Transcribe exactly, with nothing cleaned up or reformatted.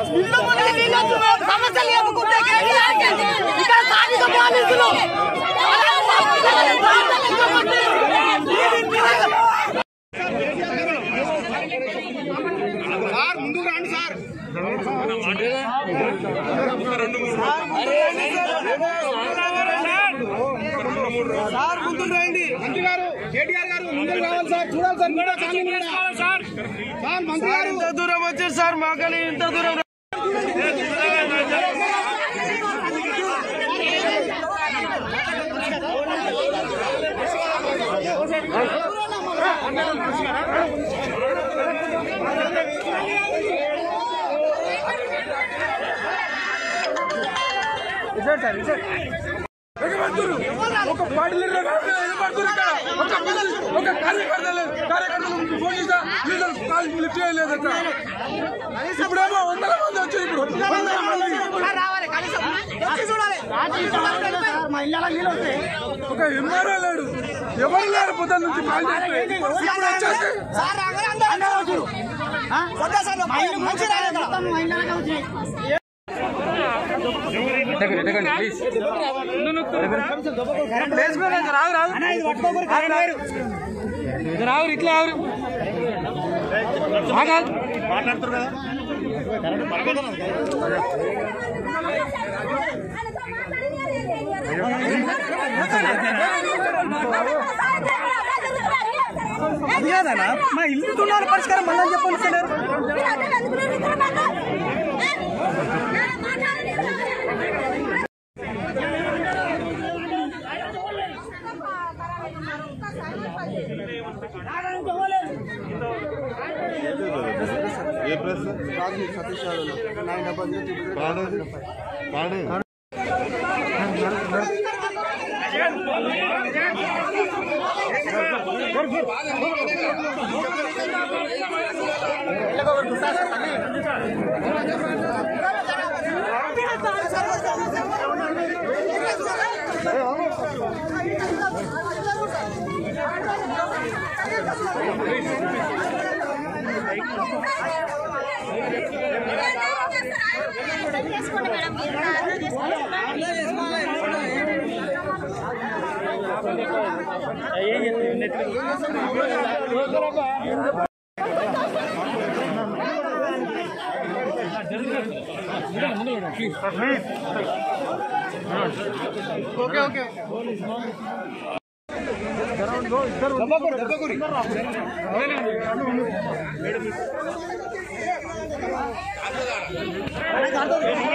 Sir ముందు రండి sir sir ముందు రండి మంత్రి గారు కేటీఆర్ గారు ముందు రావాలి సార్ చూడాలి sir media channel sir sir మంత్రి గారు ఇంత దూరం వచ్చారు సార్ మాకని ఇంత దూరం ఒక పార్టీ లీడర్ ఒక కార్యకర్తలు కార్యకర్తలు ఫోన్ చేస్తా కాల్ లిఫ్ట్ చేయలేదట. ఇప్పుడేమో వందల మంది వచ్చి ఇప్పుడు వందల మంది ఒక ఎంఆర్ఓ లేడు, ఎవరు లేరు పొద్దున్న నుంచి కాల్ చేస్తే ఇప్పుడు వచ్చేసి రావు ఇట్లా మాట్లాడుతారు కదా అది కాదన్నా మా ఇల్లు పరిష్కారం మళ్ళీ చెప్పాలి. ఏ ప్రెస్ సతీష్ నైన్ డబల్ పాడు ఓకే ఓకే దెబ్బకూరి